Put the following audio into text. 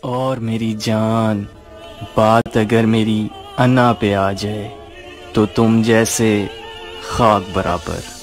और मेरी जान, बात अगर मेरी अन्ना पे आ जाए तो तुम जैसे खाक बराबर।